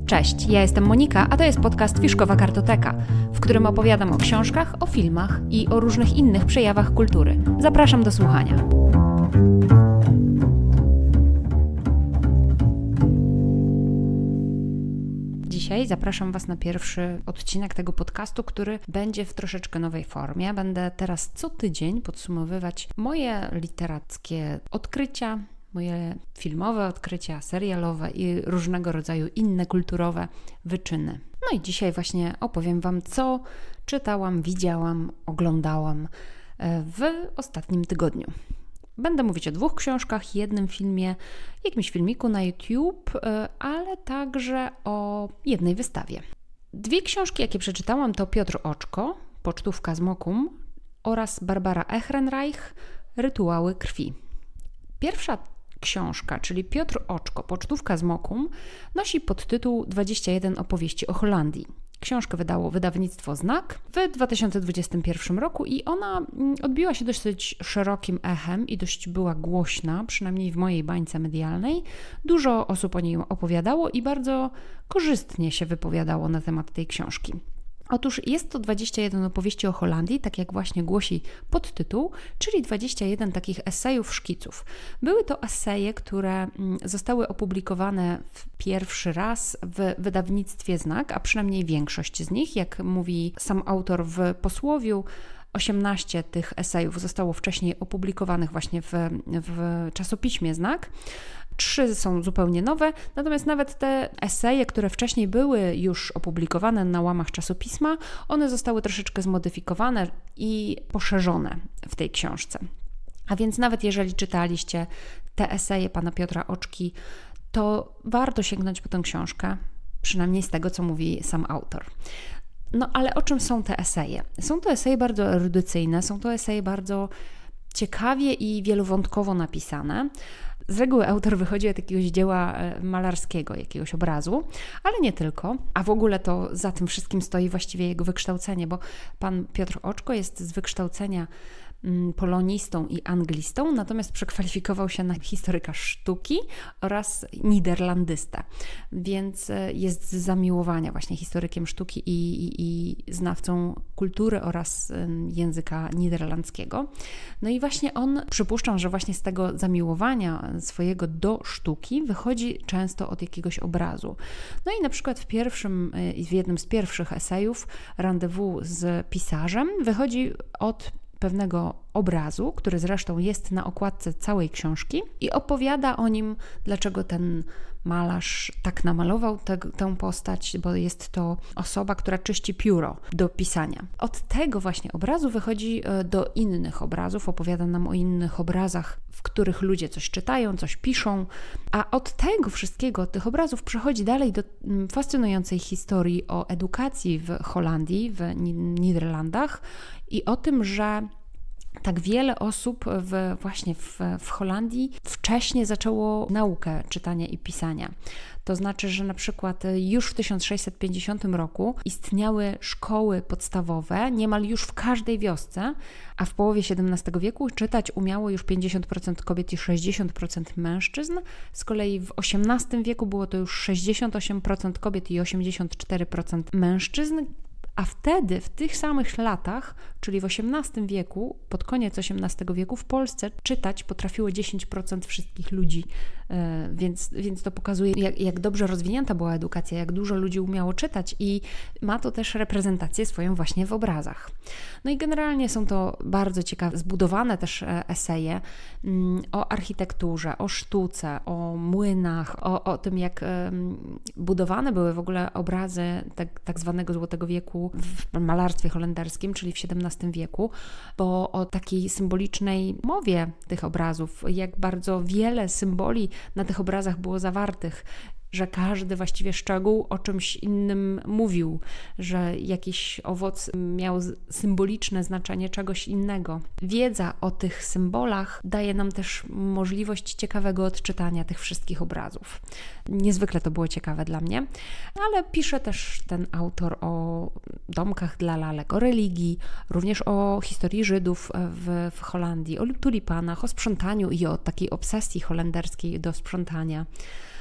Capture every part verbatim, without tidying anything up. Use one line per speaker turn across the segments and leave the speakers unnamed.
Cześć, ja jestem Monika, a to jest podcast Fiszkowa Kartoteka, w którym opowiadam o książkach, o filmach i o różnych innych przejawach kultury. Zapraszam do słuchania. Dzisiaj zapraszam Was na pierwszy odcinek tego podcastu, który będzie w troszeczkę nowej formie. Będę teraz co tydzień podsumowywać moje literackie odkrycia, moje filmowe odkrycia, serialowe i różnego rodzaju inne kulturowe wyczyny. No i dzisiaj właśnie opowiem Wam, co czytałam, widziałam, oglądałam w ostatnim tygodniu. Będę mówić o dwóch książkach, jednym filmie, jakimś filmiku na YouTube, ale także o jednej wystawie. Dwie książki, jakie przeczytałam, to Piotr Oczko, Pocztówka z Mokum oraz Barbara Ehrenreich, Rytuały krwi. Pierwsza książka, czyli Piotr Oczko, Pocztówka z Mokum, nosi podtytuł dwadzieścia jeden opowieści o Holandii. Książkę wydało wydawnictwo Znak w dwa tysiące dwudziestym pierwszym roku i ona odbiła się dosyć szerokim echem i dość była głośna, przynajmniej w mojej bańce medialnej. Dużo osób o niej opowiadało i bardzo korzystnie się wypowiadało na temat tej książki. Otóż jest to dwadzieścia jeden opowieści o Holandii, tak jak właśnie głosi podtytuł, czyli dwadzieścia jeden takich esejów, szkiców. Były to eseje, które zostały opublikowane w pierwszy raz w wydawnictwie Znak, a przynajmniej większość z nich, jak mówi sam autor w posłowiu, osiemnaście tych esejów zostało wcześniej opublikowanych właśnie w, w czasopiśmie Znak. Trzy są zupełnie nowe, natomiast nawet te eseje, które wcześniej były już opublikowane na łamach czasopisma, one zostały troszeczkę zmodyfikowane i poszerzone w tej książce. A więc nawet jeżeli czytaliście te eseje pana Piotra Oczki, to warto sięgnąć po tę książkę, przynajmniej z tego, co mówi sam autor. No ale o czym są te eseje? Są to eseje bardzo erudycyjne, są to eseje bardzo ciekawie i wielowątkowo napisane. Z reguły autor wychodzi od jakiegoś dzieła malarskiego, jakiegoś obrazu, ale nie tylko, a w ogóle to za tym wszystkim stoi właściwie jego wykształcenie, bo pan Piotr Oczko jest z wykształcenia polonistą i anglistą, natomiast przekwalifikował się na historyka sztuki oraz niderlandystę, więc jest z zamiłowania właśnie historykiem sztuki i, i, i znawcą kultury oraz języka niderlandzkiego. No i właśnie on, przypuszczam, że właśnie z tego zamiłowania swojego do sztuki wychodzi często od jakiegoś obrazu. No i na przykład w pierwszym, w jednym z pierwszych esejów, Rendezvous z pisarzem, wychodzi od pewnego obrazu, który zresztą jest na okładce całej książki i opowiada o nim, dlaczego ten malarz tak namalował te, tę postać, bo jest to osoba, która czyści pióro do pisania. Od tego właśnie obrazu wychodzi do innych obrazów, opowiada nam o innych obrazach, w których ludzie coś czytają, coś piszą, a od tego wszystkiego, od tych obrazów przechodzi dalej do fascynującej historii o edukacji w Holandii, w Niderlandach i o tym, że tak wiele osób w, właśnie w, w Holandii wcześniej zaczęło naukę czytania i pisania. To znaczy, że na przykład już w tysiąc sześćset pięćdziesiątym roku istniały szkoły podstawowe niemal już w każdej wiosce, a w połowie siedemnastego wieku czytać umiało już pięćdziesiąt procent kobiet i sześćdziesiąt procent mężczyzn. Z kolei w osiemnastym wieku było to już sześćdziesiąt osiem procent kobiet i osiemdziesiąt cztery procent mężczyzn. A wtedy, w tych samych latach, czyli w osiemnastym wieku, pod koniec osiemnastego wieku w Polsce czytać potrafiło dziesięć procent wszystkich ludzi, więc, więc to pokazuje, jak, jak dobrze rozwinięta była edukacja, jak dużo ludzi umiało czytać i ma to też reprezentację swoją właśnie w obrazach. No i generalnie są to bardzo ciekawe, zbudowane też eseje o architekturze, o sztuce, o młynach, o, o tym, jak budowane były w ogóle obrazy tak, tak zwanego Złotego Wieku w malarstwie holenderskim, czyli w siedemnastym wieku, bo o takiej symbolicznej mowie tych obrazów, jak bardzo wiele symboli na tych obrazach było zawartych, że każdy właściwie szczegół o czymś innym mówił, że jakiś owoc miał symboliczne znaczenie czegoś innego. Wiedza o tych symbolach daje nam też możliwość ciekawego odczytania tych wszystkich obrazów. Niezwykle to było ciekawe dla mnie, ale pisze też ten autor o domkach dla lalek, o religii, również o historii Żydów w, w Holandii, o tulipanach, o sprzątaniu i o takiej obsesji holenderskiej do sprzątania.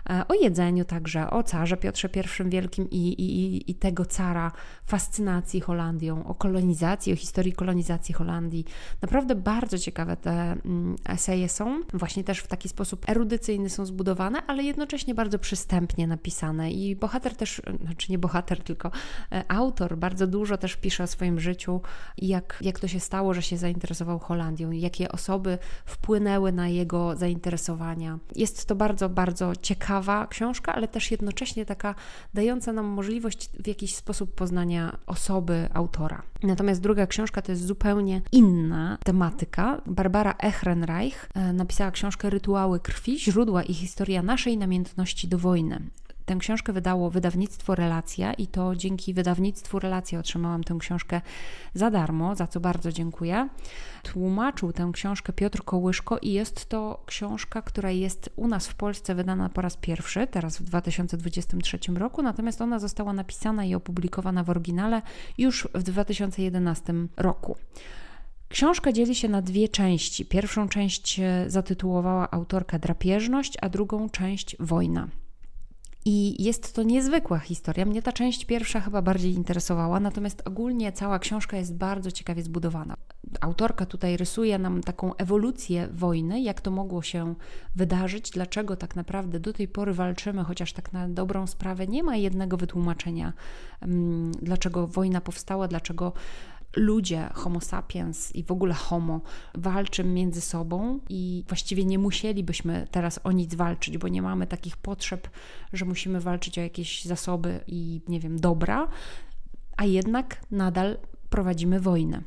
o jedzeniu także, o carze Piotrze I Wielkim i, i, i tego cara fascynacji Holandią, o kolonizacji, o historii kolonizacji Holandii. Naprawdę bardzo ciekawe te eseje są, właśnie też w taki sposób erudycyjny są zbudowane, ale jednocześnie bardzo przystępnie napisane i bohater też, znaczy nie bohater, tylko autor bardzo dużo też pisze o swoim życiu i jak, jak to się stało, że się zainteresował Holandią, jakie osoby wpłynęły na jego zainteresowania. Jest to bardzo, bardzo ciekawa książka, ale też jednocześnie taka dająca nam możliwość w jakiś sposób poznania osoby autora. Natomiast druga książka to jest zupełnie inna tematyka. Barbara Ehrenreich napisała książkę Rytuały krwi, źródła i historia naszej namiętności do wojny. Tę książkę wydało wydawnictwo Relacja i to dzięki wydawnictwu Relacja otrzymałam tę książkę za darmo, za co bardzo dziękuję. Tłumaczył tę książkę Piotr Kołyszko i jest to książka, która jest u nas w Polsce wydana po raz pierwszy, teraz w dwa tysiące dwudziestym trzecim roku, natomiast ona została napisana i opublikowana w oryginale już w dwa tysiące jedenastym roku. Książka dzieli się na dwie części. Pierwszą część zatytułowała autorka Drapieżność, a drugą część Wojna. I jest to niezwykła historia. Mnie ta część pierwsza chyba bardziej interesowała, natomiast ogólnie cała książka jest bardzo ciekawie zbudowana. Autorka tutaj rysuje nam taką ewolucję wojny, jak to mogło się wydarzyć, dlaczego tak naprawdę do tej pory walczymy, chociaż tak na dobrą sprawę nie ma jednego wytłumaczenia, dlaczego wojna powstała, dlaczego ludzie, homo sapiens i w ogóle homo walczy między sobą i właściwie nie musielibyśmy teraz o nic walczyć, bo nie mamy takich potrzeb, że musimy walczyć o jakieś zasoby i nie wiem, dobra, a jednak nadal prowadzimy wojnę.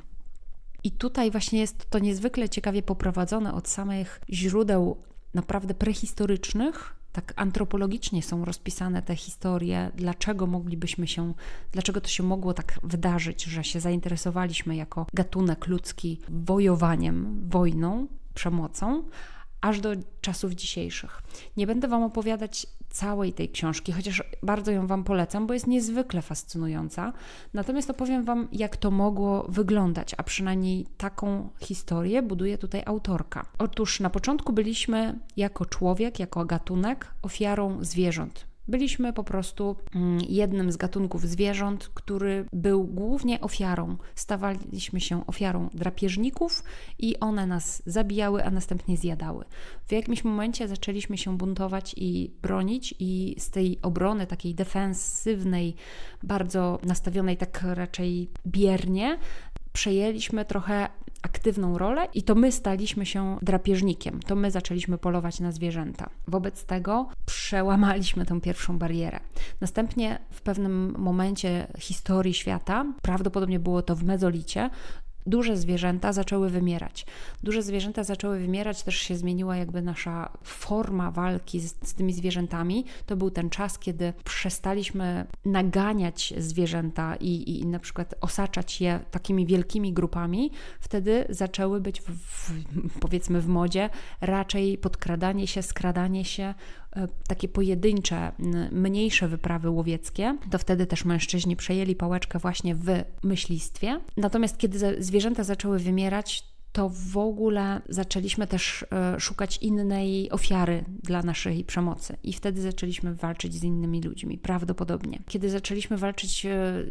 I tutaj właśnie jest to niezwykle ciekawie poprowadzone od samych źródeł naprawdę prehistorycznych. Tak antropologicznie są rozpisane te historie, dlaczego moglibyśmy się, dlaczego to się mogło tak wydarzyć, że się zainteresowaliśmy jako gatunek ludzki wojowaniem, wojną, przemocą, aż do czasów dzisiejszych. Nie będę Wam opowiadać całej tej książki, chociaż bardzo ją Wam polecam, bo jest niezwykle fascynująca. Natomiast opowiem Wam, jak to mogło wyglądać, a przynajmniej taką historię buduje tutaj autorka. Otóż na początku byliśmy jako człowiek, jako gatunek ofiarą zwierząt. Byliśmy po prostu jednym z gatunków zwierząt, który był głównie ofiarą. Stawaliśmy się ofiarą drapieżników i one nas zabijały, a następnie zjadały. W jakimś momencie zaczęliśmy się buntować i bronić i z tej obrony takiej defensywnej, bardzo nastawionej tak raczej biernie, przejęliśmy trochę aktywną rolę i to my staliśmy się drapieżnikiem, to my zaczęliśmy polować na zwierzęta. Wobec tego przełamaliśmy tę pierwszą barierę. Następnie w pewnym momencie historii świata, prawdopodobnie było to w mezolicie, duże zwierzęta zaczęły wymierać. Duże zwierzęta zaczęły wymierać, też się zmieniła jakby nasza forma walki z, z tymi zwierzętami. To był ten czas, kiedy przestaliśmy naganiać zwierzęta i, i na przykład osaczać je takimi wielkimi grupami. Wtedy zaczęły być w, w, powiedzmy w modzie raczej podkradanie się, skradanie się, takie pojedyncze, mniejsze wyprawy łowieckie, to wtedy też mężczyźni przejęli pałeczkę właśnie w myślistwie. Natomiast kiedy zwierzęta zaczęły wymierać, to w ogóle zaczęliśmy też szukać innej ofiary dla naszej przemocy i wtedy zaczęliśmy walczyć z innymi ludźmi, prawdopodobnie. Kiedy zaczęliśmy walczyć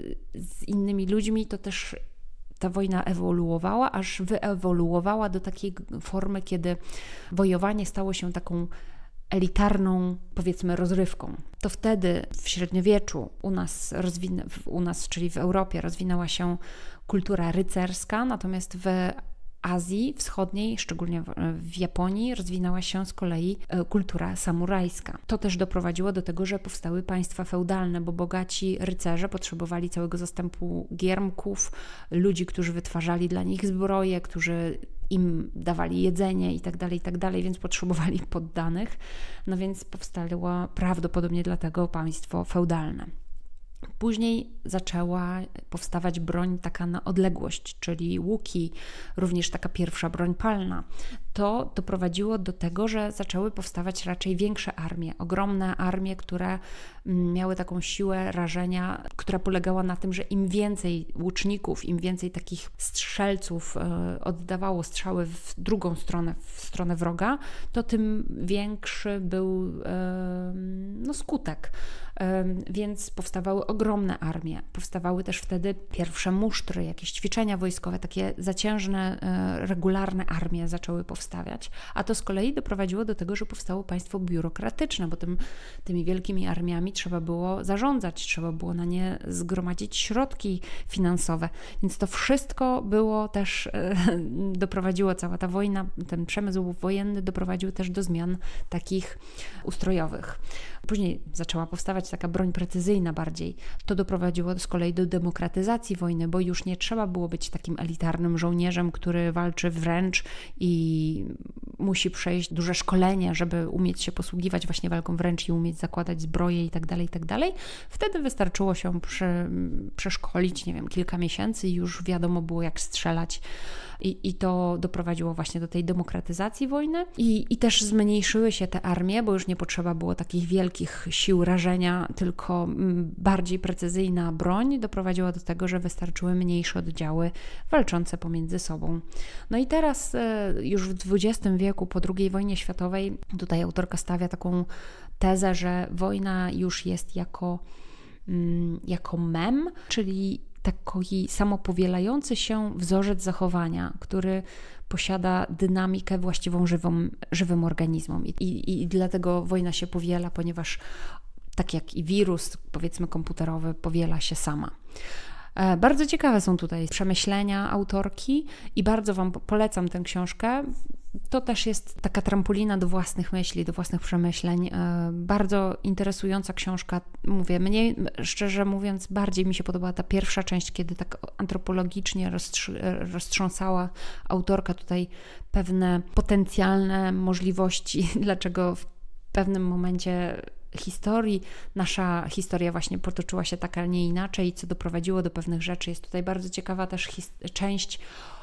z innymi ludźmi, to też ta wojna ewoluowała, aż wyewoluowała do takiej formy, kiedy wojowanie stało się taką elitarną, powiedzmy, rozrywką. To wtedy w średniowieczu u nas, rozwin- u nas, czyli w Europie, rozwinęła się kultura rycerska, natomiast w Azji Wschodniej, szczególnie w Japonii, rozwinęła się z kolei kultura samurajska. To też doprowadziło do tego, że powstały państwa feudalne, bo bogaci rycerze potrzebowali całego zastępu giermków, ludzi, którzy wytwarzali dla nich zbroje, którzy im dawali jedzenie i tak dalej, i tak dalej, więc potrzebowali poddanych. No więc powstało prawdopodobnie dlatego państwo feudalne. Później zaczęła powstawać broń taka na odległość, czyli łuki, również taka pierwsza broń palna. to doprowadziło do tego, że zaczęły powstawać raczej większe armie, ogromne armie, które miały taką siłę rażenia, która polegała na tym, że im więcej łuczników, im więcej takich strzelców oddawało strzały w drugą stronę, w stronę wroga, to tym większy był no, skutek. Więc powstawały ogromne armie. Powstawały też wtedy pierwsze musztry, jakieś ćwiczenia wojskowe, takie zaciężne, regularne armie zaczęły powstawać. A to z kolei doprowadziło do tego, że powstało państwo biurokratyczne, bo tym, tymi wielkimi armiami trzeba było zarządzać, trzeba było na nie zgromadzić środki finansowe. Więc to wszystko było też, doprowadziło, cała ta wojna, ten przemysł wojenny doprowadził też do zmian takich ustrojowych. Później zaczęła powstawać taka broń precyzyjna bardziej. To doprowadziło z kolei do demokratyzacji wojny, bo już nie trzeba było być takim elitarnym żołnierzem, który walczy wręcz i musi przejść duże szkolenie, żeby umieć się posługiwać właśnie walką wręcz i umieć zakładać zbroję i tak dalej, i tak dalej. Wtedy wystarczyło się prze, przeszkolić, nie wiem, kilka miesięcy i już wiadomo było, jak strzelać. I, I to doprowadziło właśnie do tej demokratyzacji wojny. I, I też zmniejszyły się te armie, bo już nie potrzeba było takich wielkich sił rażenia, tylko bardziej precyzyjna broń doprowadziła do tego, że wystarczyły mniejsze oddziały walczące pomiędzy sobą. No i teraz już w dwudziestym wieku, po drugiej wojnie światowej, tutaj autorka stawia taką tezę, że wojna już jest jako, jako mem, czyli taki samopowielający się wzorzec zachowania, który posiada dynamikę właściwą żywą, żywym organizmom. I, i, I dlatego wojna się powiela, ponieważ tak jak i wirus, powiedzmy komputerowy, powiela się sama. Bardzo ciekawe są tutaj przemyślenia autorki i bardzo Wam polecam tę książkę. To też jest taka trampolina do własnych myśli, do własnych przemyśleń. Bardzo interesująca książka. Mówię, mnie, szczerze mówiąc, bardziej mi się podobała ta pierwsza część, kiedy tak antropologicznie roztrząsała autorka tutaj pewne potencjalne możliwości, dlaczego w pewnym momencie historii nasza historia właśnie potoczyła się tak, a nie inaczej, co doprowadziło do pewnych rzeczy. Jest tutaj bardzo ciekawa też część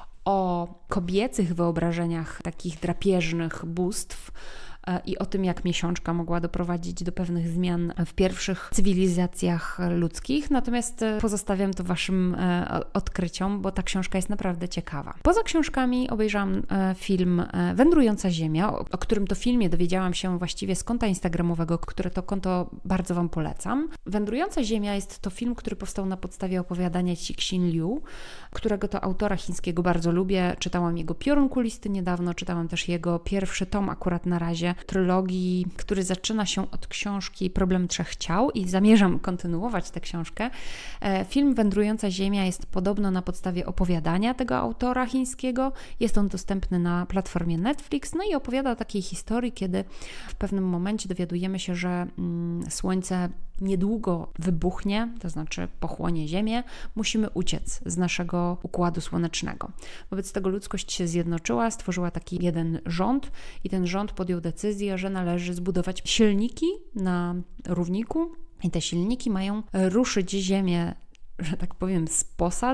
o kobiecych wyobrażeniach takich drapieżnych bóstw i o tym, jak miesiączka mogła doprowadzić do pewnych zmian w pierwszych cywilizacjach ludzkich. Natomiast pozostawiam to Waszym odkryciom, bo ta książka jest naprawdę ciekawa. Poza książkami obejrzałam film Wędrująca Ziemia, o którym to filmie dowiedziałam się właściwie z konta instagramowego, które to konto bardzo Wam polecam. Wędrująca Ziemia jest to film, który powstał na podstawie opowiadania Cixin Liu, którego to autora chińskiego bardzo lubię. Czytałam jego Piorun Kulisty niedawno, czytałam też jego pierwszy tom akurat na razie, trylogii, który zaczyna się od książki Problem Trzech Ciał i zamierzam kontynuować tę książkę. Film Wędrująca Ziemia jest podobno na podstawie opowiadania tego autora chińskiego. Jest on dostępny na platformie Netflix, no i opowiada o takiej historii, kiedy w pewnym momencie dowiadujemy się, że mm, Słońce niedługo wybuchnie, to znaczy pochłonie Ziemię, musimy uciec z naszego układu słonecznego. Wobec tego ludzkość się zjednoczyła, stworzyła taki jeden rząd i ten rząd podjął decyzję, że należy zbudować silniki na równiku i te silniki mają ruszyć Ziemię, że tak powiem, z posad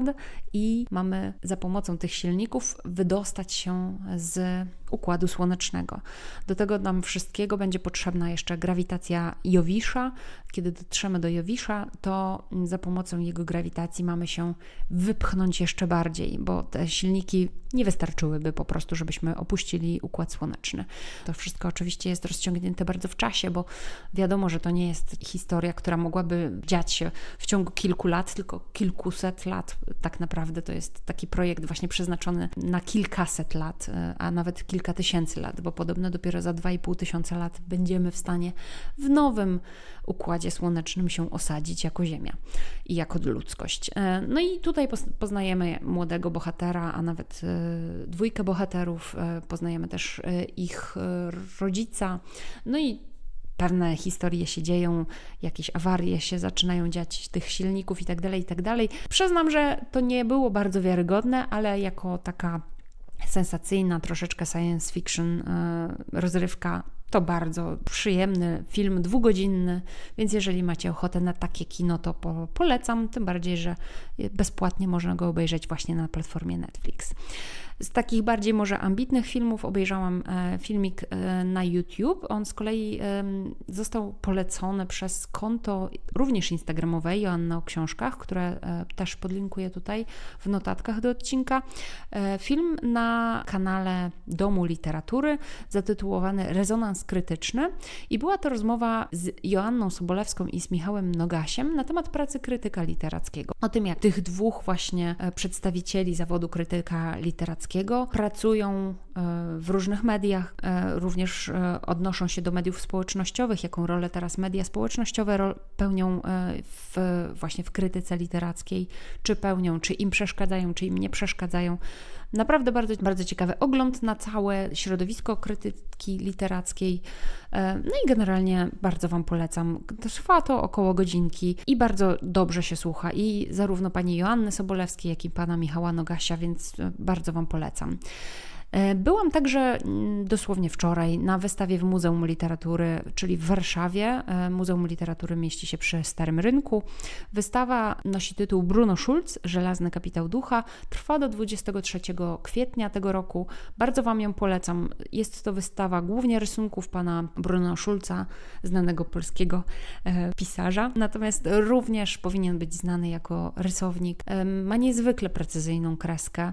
i mamy za pomocą tych silników wydostać się z układu słonecznego. Do tego nam wszystkiego będzie potrzebna jeszcze grawitacja Jowisza. Kiedy dotrzemy do Jowisza, to za pomocą jego grawitacji mamy się wypchnąć jeszcze bardziej, bo te silniki nie wystarczyłyby po prostu, żebyśmy opuścili układ słoneczny. To wszystko oczywiście jest rozciągnięte bardzo w czasie, bo wiadomo, że to nie jest historia, która mogłaby dziać się w ciągu kilku lat, tylko kilkuset lat. Tak naprawdę to jest taki projekt właśnie przeznaczony na kilkaset lat, a nawet kilka tysięcy lat, bo podobno dopiero za dwa i pół tysiąca lat będziemy w stanie w nowym układzie słonecznym się osadzić jako Ziemia i jako ludzkość. No i tutaj poznajemy młodego bohatera, a nawet dwójkę bohaterów, poznajemy też ich rodzica, no i pewne historie się dzieją, jakieś awarie się zaczynają dziać tych silników i tak dalej, i tak dalej. Przyznam, że to nie było bardzo wiarygodne, ale jako taka sensacyjna, troszeczkę science fiction rozrywka, to bardzo przyjemny film, dwugodzinny, więc jeżeli macie ochotę na takie kino, to po, polecam, tym bardziej, że bezpłatnie można go obejrzeć właśnie na platformie Netflix. Z takich bardziej może ambitnych filmów obejrzałam filmik na YouTube. On z kolei został polecony przez konto również instagramowe Joanna o książkach, które też podlinkuję tutaj w notatkach do odcinka. Film na kanale Domu Literatury zatytułowany Rezonans Krytyczny i była to rozmowa z Joanną Sobolewską i z Michałem Nogasiem na temat pracy krytyka literackiego. O tym, jak tych dwóch właśnie przedstawicieli zawodu krytyka literackiego pracują w różnych mediach, również odnoszą się do mediów społecznościowych, jaką rolę teraz media społecznościowe pełnią w, właśnie w krytyce literackiej, czy pełnią, czy im przeszkadzają, czy im nie przeszkadzają. Naprawdę bardzo, bardzo ciekawy ogląd na całe środowisko krytyki literackiej. No i generalnie bardzo Wam polecam. Trwa to około godzinki i bardzo dobrze się słucha i zarówno pani Joanny Sobolewskiej, jak i pana Michała Nogasia, więc bardzo Wam polecam. Byłam także dosłownie wczoraj na wystawie w Muzeum Literatury, czyli w Warszawie. Muzeum Literatury mieści się przy Starym Rynku. Wystawa nosi tytuł Bruno Schulz, Żelazny kapitał ducha. Trwa do dwudziestego trzeciego kwietnia tego roku. Bardzo Wam ją polecam. Jest to wystawa głównie rysunków pana Bruno Schulza, znanego polskiego pisarza. Natomiast również powinien być znany jako rysownik. Ma niezwykle precyzyjną kreskę.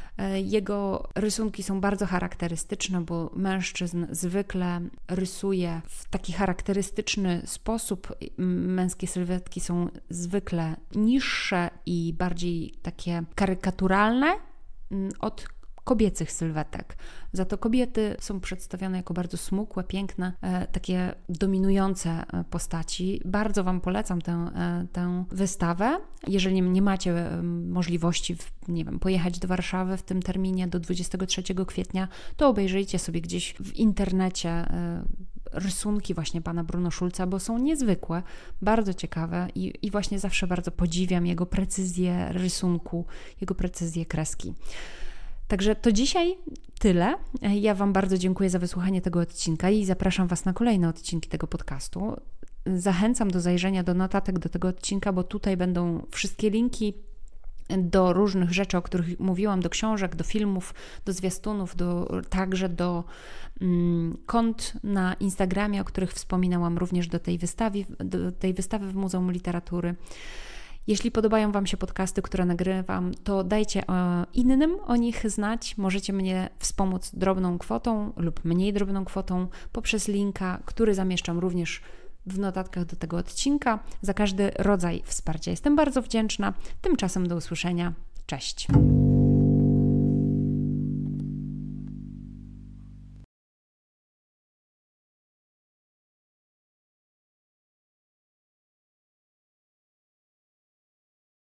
Jego rysunki są bardzo charakterystyczne, bo mężczyzn zwykle rysuje w taki charakterystyczny sposób. Męskie sylwetki są zwykle niższe i bardziej takie karykaturalne od kobiecych sylwetek. Za to kobiety są przedstawione jako bardzo smukłe, piękne, e, takie dominujące postaci. Bardzo Wam polecam tę, e, tę wystawę. Jeżeli nie macie e, możliwości, w, nie wiem, pojechać do Warszawy w tym terminie do dwudziestego trzeciego kwietnia, to obejrzyjcie sobie gdzieś w internecie e, rysunki właśnie pana Bruno Schulza, bo są niezwykłe, bardzo ciekawe i, i właśnie zawsze bardzo podziwiam jego precyzję rysunku, jego precyzję kreski. Także to dzisiaj tyle. Ja Wam bardzo dziękuję za wysłuchanie tego odcinka i zapraszam Was na kolejne odcinki tego podcastu. Zachęcam do zajrzenia do notatek do tego odcinka, bo tutaj będą wszystkie linki do różnych rzeczy, o których mówiłam, do książek, do filmów, do zwiastunów, do, także do mm, kont na Instagramie, o których wspominałam, również do tej wystawy, do tej wystawy w Muzeum Literatury. Jeśli podobają Wam się podcasty, które nagrywam, to dajcie innym o nich znać. Możecie mnie wspomóc drobną kwotą lub mniej drobną kwotą poprzez linka, który zamieszczam również w notatkach do tego odcinka. Za każdy rodzaj wsparcia jestem bardzo wdzięczna. Tymczasem do usłyszenia. Cześć!